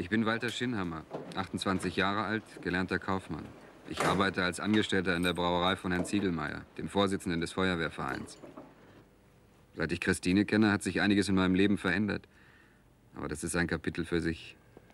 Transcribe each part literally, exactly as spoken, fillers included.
Ich bin Walter Schinhammer, achtundzwanzig Jahre alt, gelernter Kaufmann. Ich arbeite als Angestellter in der Brauerei von Herrn Ziegelmeier, dem Vorsitzenden des Feuerwehrvereins. Seit ich Christine kenne, hat sich einiges in meinem Leben verändert. Aber das ist ein Kapitel für sich.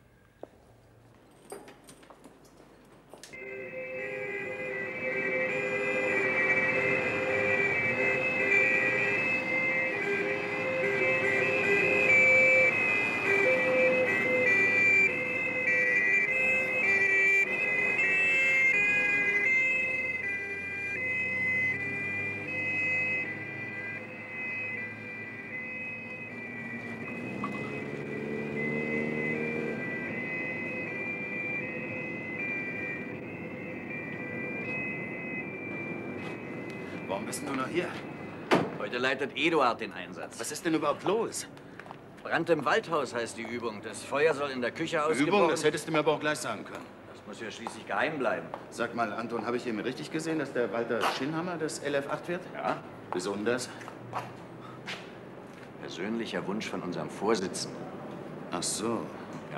Warum bist du noch hier? Heute leitet Eduard den Einsatz. Was ist denn überhaupt los? Brand im Waldhaus heißt die Übung. Das Feuer soll in der Küche ausgebrochen... Übung? Das hättest du mir aber auch gleich sagen können. Das muss ja schließlich geheim bleiben. Sag mal, Anton, habe ich eben richtig gesehen, dass der Walter Schinhammer das L F acht wird? Ja. Wieso denn das? Persönlicher Wunsch von unserem Vorsitzenden. Ach so. Ja.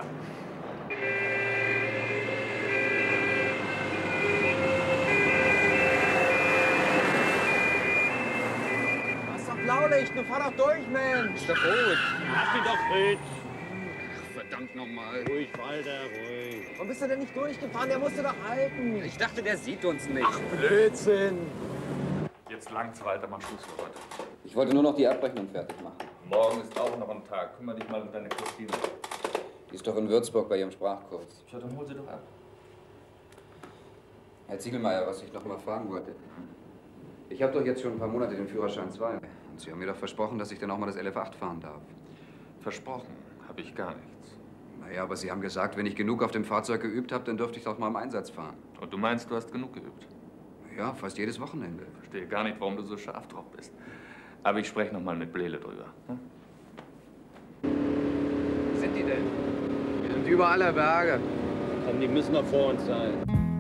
Blaulicht, nun fahr doch durch, Mensch! Ist doch gut. Lass mich doch, Fritz. Verdammt nochmal. Ruhig, Walter, ruhig. Warum bist du denn nicht durchgefahren? Der musste doch halten. Ich dachte, der sieht uns nicht. Ach, Blödsinn. Jetzt langt's, Walter, mach Schluss für heute. Ich wollte nur noch die Abrechnung fertig machen. Morgen ist auch noch ein Tag. Kümmer dich mal um deine Christine. Die ist doch in Würzburg bei ihrem Sprachkurs. Ja, dann hol sie doch ab. Herr Ziegelmeier, was ich noch mal fragen wollte. Ich habe doch jetzt schon ein paar Monate den Führerschein zwei. Und Sie haben mir doch versprochen, dass ich dann auch mal das L F acht fahren darf. Versprochen habe ich gar nichts. Naja, aber Sie haben gesagt, wenn ich genug auf dem Fahrzeug geübt habe, dann dürfte ich doch mal im Einsatz fahren. Und du meinst, du hast genug geübt? Ja, fast jedes Wochenende. Verstehe gar nicht, warum du so scharf drauf bist. Aber ich spreche noch mal mit Blele drüber. Hm? Wo sind die denn? Die sind über aller Berge. Komm, die müssen noch vor uns sein.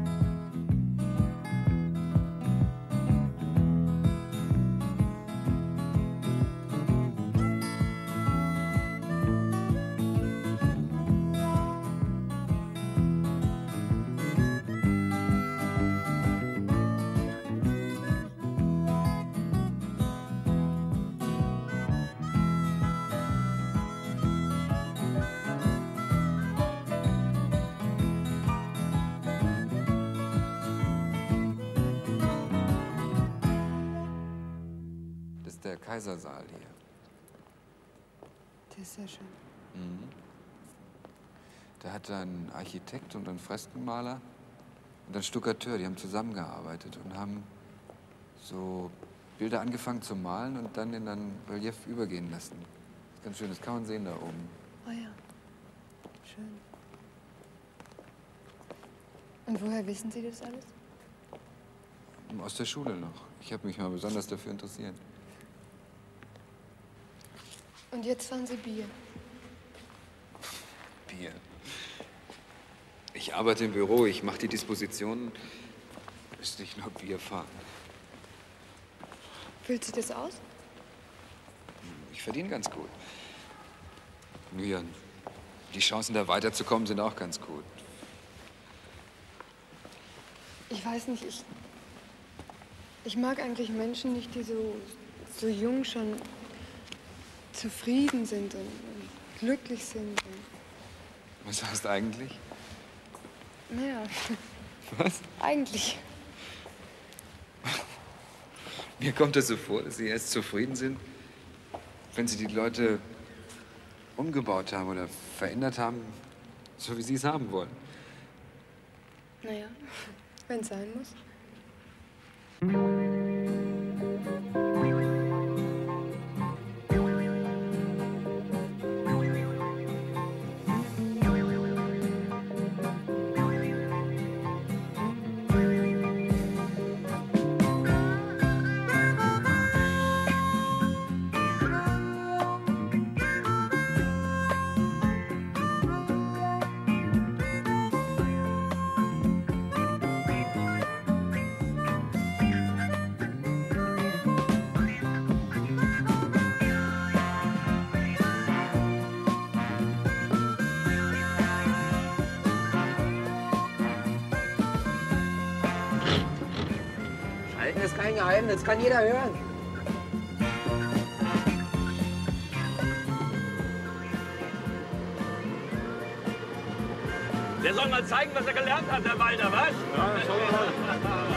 Der Kaisersaal hier. Das ist sehr schön. Mhm. Da hat ein Architekt und ein Freskenmaler und ein Stuckateur, die haben zusammengearbeitet und haben so Bilder angefangen zu malen und dann in ein Relief übergehen lassen. Das ist ganz schön, das kann man sehen da oben. Oh ja, schön. Und woher wissen Sie das alles? Aus der Schule noch. Ich habe mich mal besonders dafür interessiert. Und jetzt fahren Sie Bier. Bier. Ich arbeite im Büro, ich mache die Dispositionen. Müsste ich nur Bier fahren. Füllt sich das aus? Ich verdiene ganz gut. Ja, die Chancen, da weiterzukommen, sind auch ganz gut. Ich weiß nicht, ich... Ich mag eigentlich Menschen nicht, die so, so jung schon zufrieden sind und, und glücklich sind. Und Was heißt eigentlich? naja, Was? eigentlich. Mir kommt es so vor, dass Sie erst zufrieden sind, wenn Sie die Leute umgebaut haben oder verändert haben, so wie Sie es haben wollen. Naja, wenn es sein muss. ist kein Geheimnis, kann jeder hören. Der soll mal zeigen, was er gelernt hat, der Walter, was? Ja, das soll er.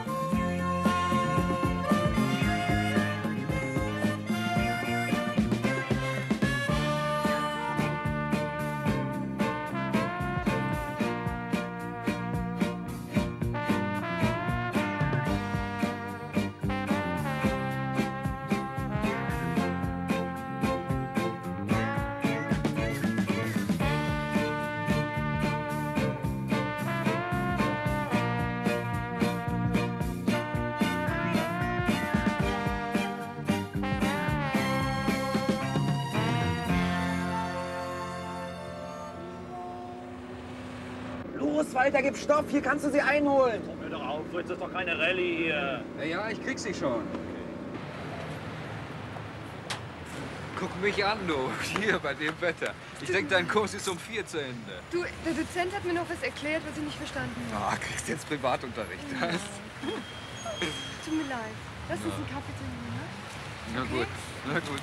Los, Walter, gib Stoff, hier kannst du sie einholen. Hör doch auf, Fritz, das ist doch keine Rallye hier. Ja, ja, ich krieg sie schon. Guck mich an, du. Hier, bei dem Wetter. Ich denke, dein Kurs ist um vier zu Ende. Du, der Dozent hat mir noch was erklärt, was ich nicht verstanden habe. Ah, kriegst jetzt Privatunterricht, was? Tut mir leid. Lass uns einen Kaffee trinken, ne? Na gut, na gut.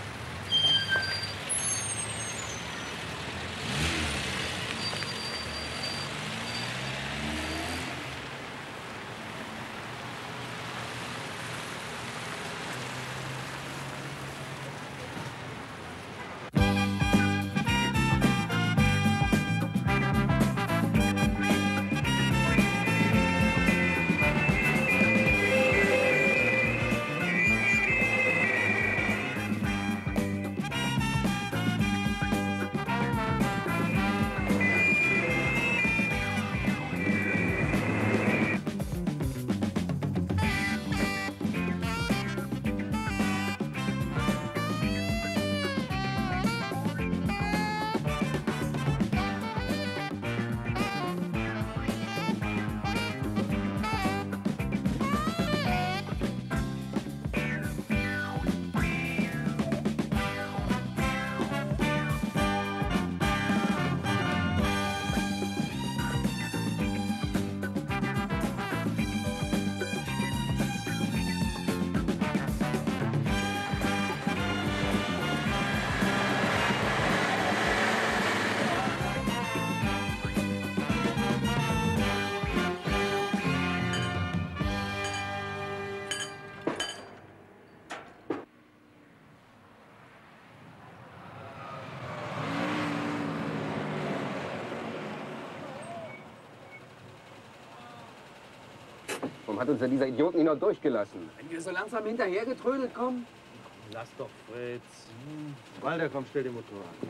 Warum hat uns denn dieser Idiot nicht noch durchgelassen? Wenn wir so langsam hinterhergetrödelt kommen. Lass doch, Fritz. Hm. Walter, komm, stell den Motor an.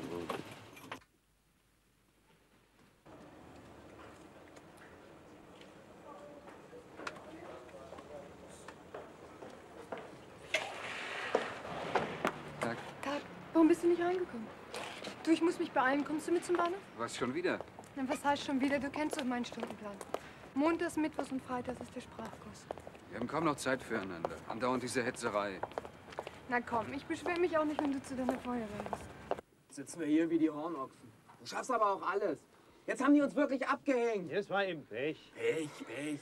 Tag. Tag, warum bist du nicht reingekommen? Du, ich muss mich beeilen. Kommst du mit zum Bahnhof? Was, schon wieder? Na, was heißt schon wieder? Du kennst doch meinen Stundenplan. Montags, Mittwochs und Freitags ist der Sprachkurs. Wir haben kaum noch Zeit füreinander. Andauernd diese Hetzerei. Na komm, ich beschwere mich auch nicht, wenn du zu deiner Feuerwehr bist. Jetzt sitzen wir hier wie die Hornochsen. Du schaffst aber auch alles. Jetzt haben die uns wirklich abgehängt. Das war im Pech. Pech, Pech.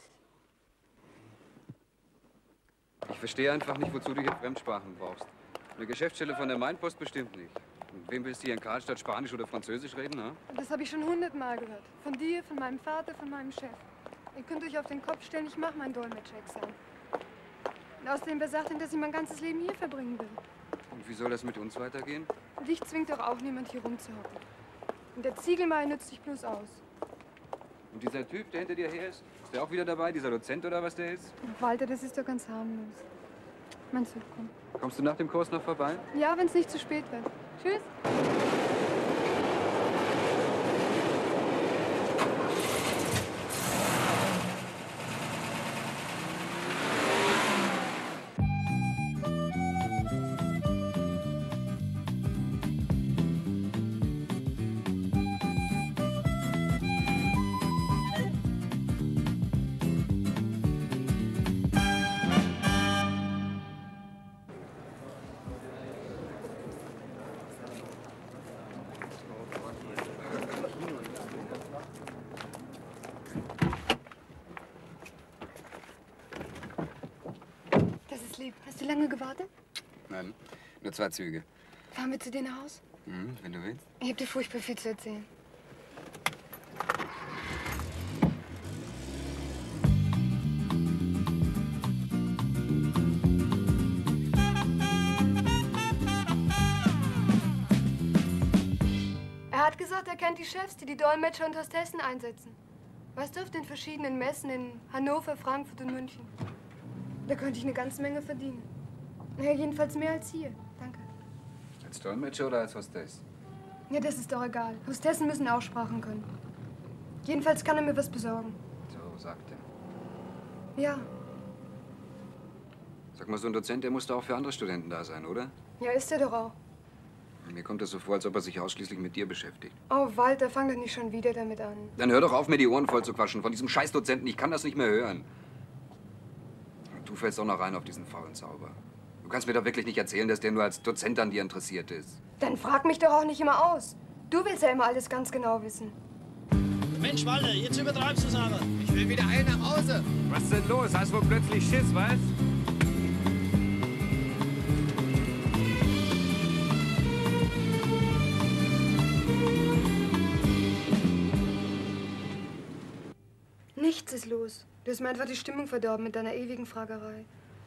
Ich verstehe einfach nicht, wozu du hier Fremdsprachen brauchst. Eine Geschäftsstelle von der Mainpost bestimmt nicht. Und wem willst du hier in Karlstadt Spanisch oder Französisch reden, ne? Das habe ich schon hundertmal gehört. Von dir, von meinem Vater, von meinem Chef. Ihr könnt euch auf den Kopf stellen, ich mache mein Dolmetscher-Examen. Und außerdem, wer sagt denn, dass ich mein ganzes Leben hier verbringen will? Und wie soll das mit uns weitergehen? Dich zwingt doch auch niemand, hier rumzuhocken. Und der Ziegelmeier nützt dich bloß aus. Und dieser Typ, der hinter dir her ist, ist der auch wieder dabei, dieser Dozent oder was der ist? Walter, das ist doch ganz harmlos. Meinst du, komm. Kommst du nach dem Kurs noch vorbei? Ja, wenn es nicht zu spät wird. Tschüss. lieb. Hast du lange gewartet? Nein, nur zwei Züge. Fahren wir zu dir nach Haus? Mhm, wenn du willst. Ich hab dir furchtbar viel zu erzählen. Er hat gesagt, er kennt die Chefs, die die Dolmetscher und Hostessen einsetzen. Weißt du, auf den verschiedenen Messen in Hannover, Frankfurt und München. Da könnte ich eine ganze Menge verdienen. Naja, jedenfalls mehr als hier. Danke. Als Dolmetscher oder als Hostess? Ja, das ist doch egal. Hostessen müssen auch Sprachen können. Jedenfalls kann er mir was besorgen. So, sagt er. Ja. Sag mal, so ein Dozent, der muss doch auch für andere Studenten da sein, oder? Ja, ist er doch auch. Mir kommt das so vor, als ob er sich ausschließlich mit dir beschäftigt. Oh, Walter, fang doch nicht schon wieder damit an. Dann hör doch auf, mir die Ohren voll zu quatschen. Von diesem Scheißdozenten, ich kann das nicht mehr hören. Und du fällst auch noch rein auf diesen faulen Zauber. Du kannst mir doch wirklich nicht erzählen, dass der nur als Dozent an dir interessiert ist. Dann frag mich doch auch nicht immer aus. Du willst ja immer alles ganz genau wissen. Mensch, Walter, jetzt übertreibst du es aber. Ich will wieder heil nach Hause. Was ist denn los? Hast wohl plötzlich Schiss, was? Nichts ist los. Du hast mir einfach die Stimmung verdorben mit deiner ewigen Fragerei.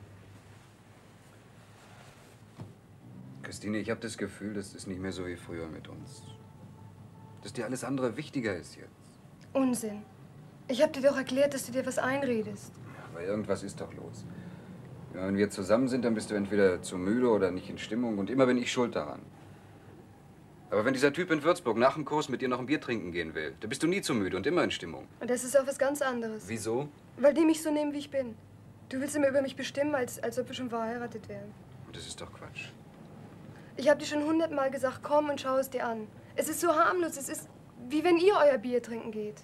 Christine, ich habe das Gefühl, das ist nicht mehr so wie früher mit uns. Dass dir alles andere wichtiger ist jetzt. Unsinn. Ich habe dir doch erklärt, dass du dir was einredest. Aber irgendwas ist doch los. Ja, wenn wir zusammen sind, dann bist du entweder zu müde oder nicht in Stimmung. Und immer bin ich schuld daran. Aber wenn dieser Typ in Würzburg nach dem Kurs mit dir noch ein Bier trinken gehen will, dann bist du nie zu müde und immer in Stimmung. Und das ist auch was ganz anderes. Wieso? Weil die mich so nehmen, wie ich bin. Du willst immer über mich bestimmen, als, als ob wir schon verheiratet wären. Und das ist doch Quatsch. Ich habe dir schon hundertmal gesagt, komm und schau es dir an. Es ist so harmlos, es ist wie wenn ihr euer Bier trinken geht.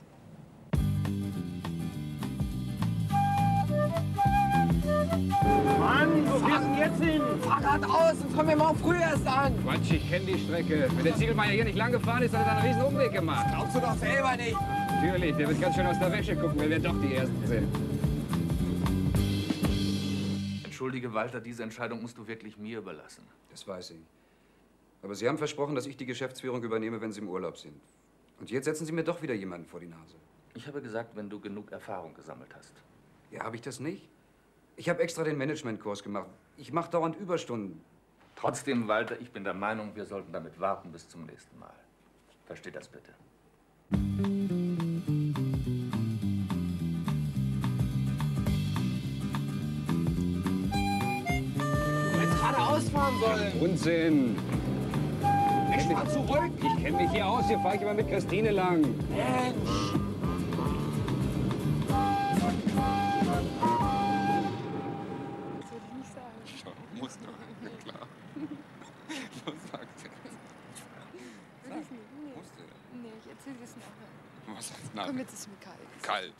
Mann, wo gehst du denn jetzt hin? Fahrrad aus, sonst kommen wir morgen früh erst an. Quatsch, ich kenne die Strecke. Wenn der Ziegelmeier hier nicht lang gefahren ist, hat er einen riesen Umweg gemacht. Glaubst du doch selber nicht. Natürlich, der wird ganz schön aus der Wäsche gucken, wenn wir doch die Ersten sind. Entschuldige, Walter, diese Entscheidung musst du wirklich mir überlassen. Das weiß ich. Aber Sie haben versprochen, dass ich die Geschäftsführung übernehme, wenn Sie im Urlaub sind. Und jetzt setzen Sie mir doch wieder jemanden vor die Nase. Ich habe gesagt, wenn du genug Erfahrung gesammelt hast. Ja, habe ich das nicht? Ich habe extra den Managementkurs gemacht. Ich mache dauernd Überstunden. Trotzdem, Walter, ich bin der Meinung, wir sollten damit warten bis zum nächsten Mal. Versteh das bitte. Du hättest gerade ausfahren sollen. Unsinn. Ich fahr zurück. Ich kenne mich hier aus. Hier fahre ich immer mit Christine lang. Mensch. Muss doch, na klar. Was sagst du jetzt? Sag, Nee. musst du. Nee, ich erzähl dir es nachher. Was heißt nach? Komm, jetzt ist mir kalt. Kalt.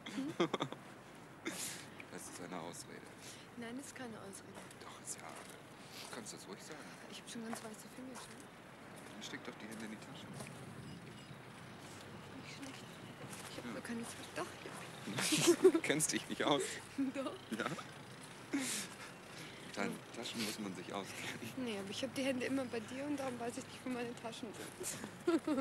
Das ist eine Ausrede. Nein, das ist keine Ausrede. Doch, ist ja. Du kannst das ruhig sagen. Ich hab schon ganz weiße Finger. Dann steck doch die Hände in die Tasche. Nicht schlecht. Ich hab nur keine Zeit. Doch, ja. Du kennst dich nicht aus. Doch. Ja? Mit deinen Taschen muss man sich auskennen. Nee, aber ich hab die Hände immer bei dir und darum weiß ich nicht, wo meine Taschen sind.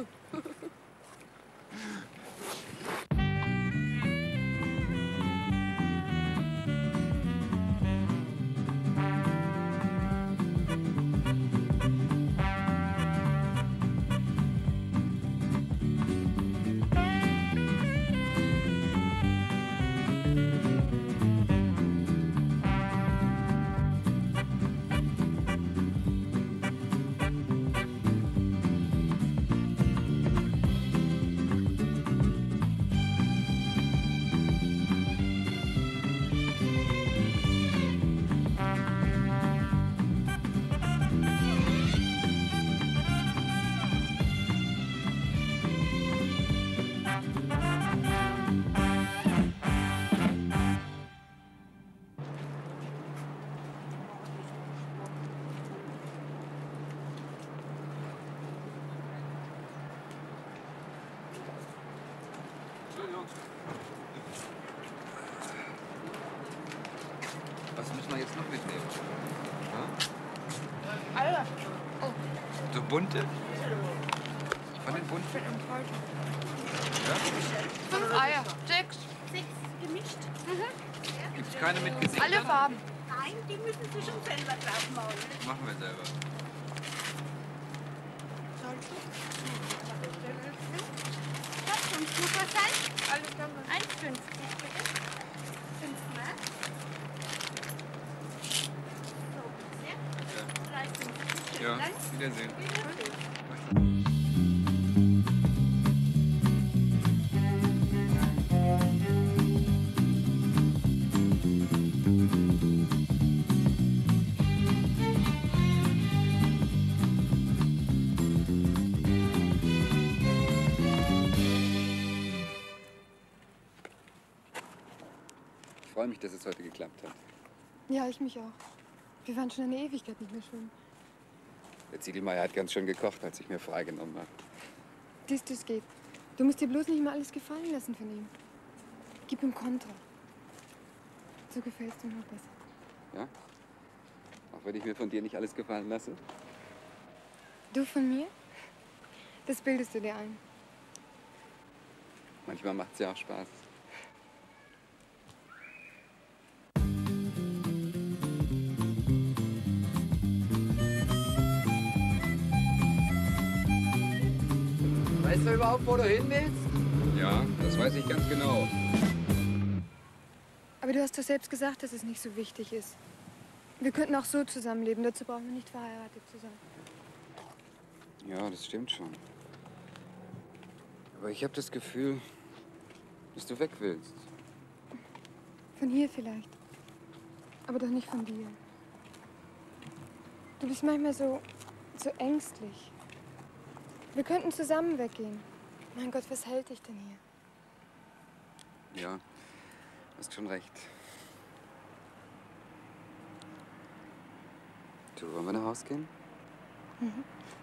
Was mit müssen wir jetzt noch mitnehmen? Ja? Eier. Oh. So bunte? Von den bunten? Ja? Fünf Eier. Sechs. Sechs gemischt. Mhm. Gibt's keine mit Gesichtern? Alle Farben. Nein, die müssen Sie schon selber draufmalen. Machen wir selber. Sollst du? Was sonst noch was sein? Alles klar. eins fünfzig bitte. fünf Mark. So, sehr. drei fünfzig. Ja, wiedersehen. Ich freue mich, dass es heute geklappt hat. Ja, ich mich auch. Wir waren schon eine Ewigkeit nicht mehr schwimmen. Der Ziegelmeier hat ganz schön gekocht, als ich mir freigenommen habe. Dies, das geht. Du musst dir bloß nicht mal alles gefallen lassen von ihm. Gib ihm Kontra. So gefällst du mir besser. Ja? Auch wenn ich mir von dir nicht alles gefallen lasse? Du von mir? Das bildest du dir ein. Manchmal macht's ja auch Spaß. Weißt du überhaupt, wo du hin willst? Ja, das weiß ich ganz genau. Aber du hast doch selbst gesagt, dass es nicht so wichtig ist. Wir könnten auch so zusammenleben. Dazu brauchen wir nicht verheiratet zu sein. Ja, das stimmt schon. Aber ich habe das Gefühl, dass du weg willst. Von hier vielleicht. Aber doch nicht von dir. Du bist manchmal so, so ängstlich. Wir könnten zusammen weggehen. Mein Gott, was hält dich denn hier? Ja, hast schon recht. Du, wollen wir nach Hause gehen? Mhm.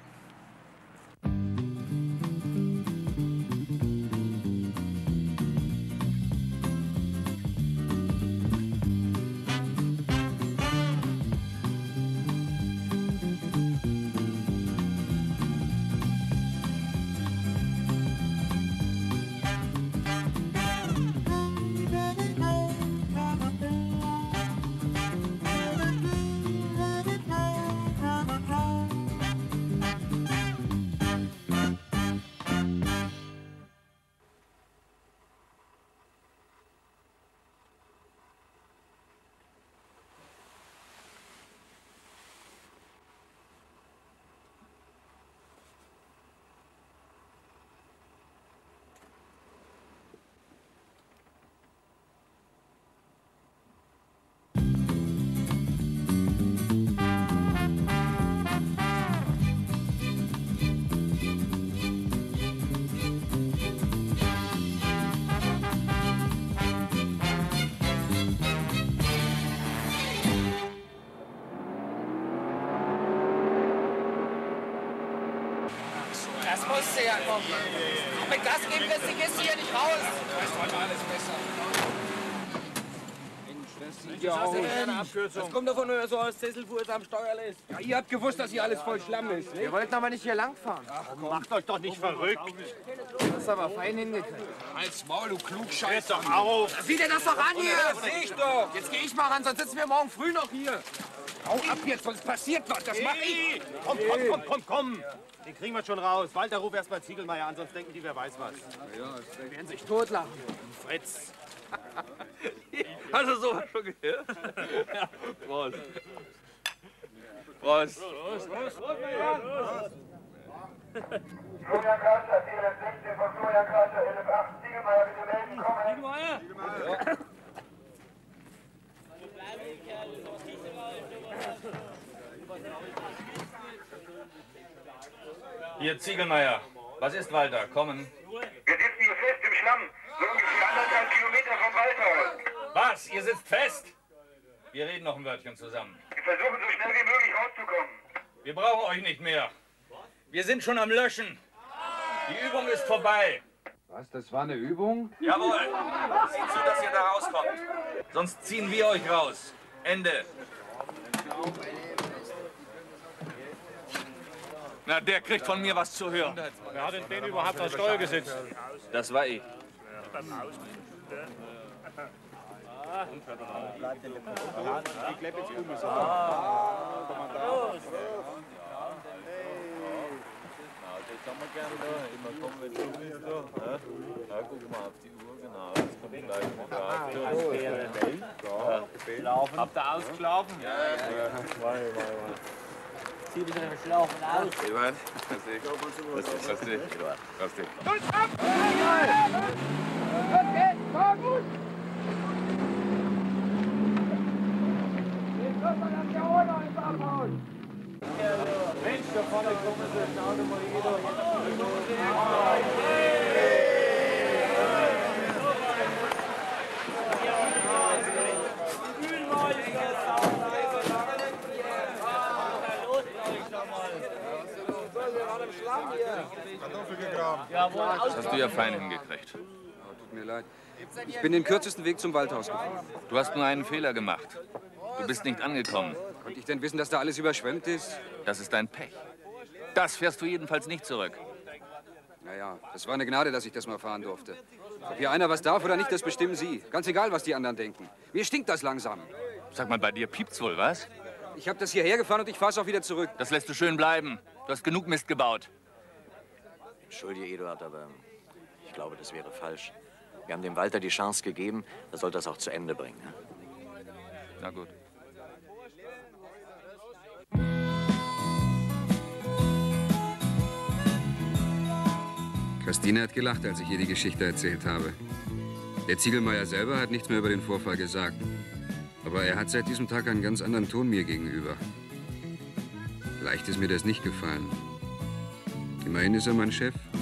Das musst du ja kommen. Mit Gas geben lässt die Kiste hier nicht raus. Das ist heute alles besser. Mensch, das sieht ja aus. Das kommt davon, wenn er so aus Sesselfuß am Steuer lässt. Ja, ihr habt gewusst, dass hier alles voll Schlamm ist. Wir wollten aber nicht hier langfahren. Ach komm. Macht euch doch nicht verrückt. Das ist aber fein hingekriegt. Als Maul, du Klugscheißer. Hört doch auf. Sieh dir das doch an hier! Das sehe ich doch! Jetzt gehe ich mal ran, sonst sitzen wir morgen früh noch hier. Hau ab jetzt, sonst passiert was. Das mach ich. Komm, komm, komm, komm, komm. Den kriegen wir schon raus. Walter, ruf erst mal Ziegelmeier an, sonst denken die, wer weiß was. Ja, Die werden sich totlachen. Fritz. Hast du sowas schon gehört? Ja, Prost. Prost. Prost, Prost, Prost. Florian Karlstadt, T L F sechzehn von Florian Karlstadt, L F acht, Ziegelmeier, bitte melden, kommen. Ziegelmeier? Ziegelmeier. Hier, Ziegelmeier. Was ist, Walter? Kommen. Wir sitzen hier fest im Schlamm, so ungefähr anderthalb Kilometer vom Waldhaus. Was? Ihr sitzt fest? Wir reden noch ein Wörtchen zusammen. Wir versuchen so schnell wie möglich rauszukommen. Wir brauchen euch nicht mehr. Wir sind schon am Löschen. Die Übung ist vorbei. Was, das war eine Übung? Jawohl. Seht zu, dass ihr da rauskommt. Sonst ziehen wir euch raus. Ende. Na, der kriegt von mir was zu hören. Wer hat denn den überhaupt aufs Steuer gesetzt? Das war ich. Die Kleppe jetzt um. So. Jetzt haben wir gerne da. Immer kommen wir jetzt wieder da. Ja, gucken wir auf die Uhr, genau. Jetzt kommt gleich noch auf. Habt ihr ausgeschlafen? Ja, ja. Sieht es verschlafen aus. Eduard, grüß dich. Grüß dich. Grüß dich. Eduard, grüß dich. Los ab! Los geht's, komm! Jetzt kommt man an der Ohne ins Abhauen. Mensch, da vorne kommen sie, schauen wir mal jeder. Das hast du ja fein hingekriegt. Oh, tut mir leid. Ich bin den kürzesten Weg zum Waldhaus gefahren. Du hast nur einen Fehler gemacht. Du bist nicht angekommen. Konnte ich denn wissen, dass da alles überschwemmt ist? Das ist dein Pech. Das fährst du jedenfalls nicht zurück. Naja, das war eine Gnade, dass ich das mal fahren durfte. Ob hier einer was darf oder nicht, das bestimmen Sie. Ganz egal, was die anderen denken. Mir stinkt das langsam. Sag mal, bei dir piept's wohl, was? Ich habe das hierher gefahren und ich fahr's auch wieder zurück. Das lässt du schön bleiben. Du hast genug Mist gebaut. Entschuldige, Eduard, aber ich glaube, das wäre falsch. Wir haben dem Walter die Chance gegeben, er soll das auch zu Ende bringen. Ne? Na gut. Christine hat gelacht, als ich ihr die Geschichte erzählt habe. Der Ziegelmeier selber hat nichts mehr über den Vorfall gesagt. Aber er hat seit diesem Tag einen ganz anderen Ton mir gegenüber. Leicht ist mir das nicht gefallen. Immerhin ist er mein Chef.